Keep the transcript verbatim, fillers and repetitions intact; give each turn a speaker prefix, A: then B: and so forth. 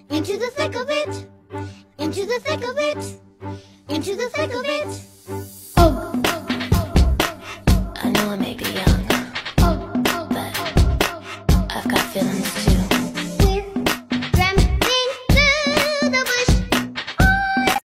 A: into the thick of it, into the thick of it, into the thick of it. Oh, I know I'm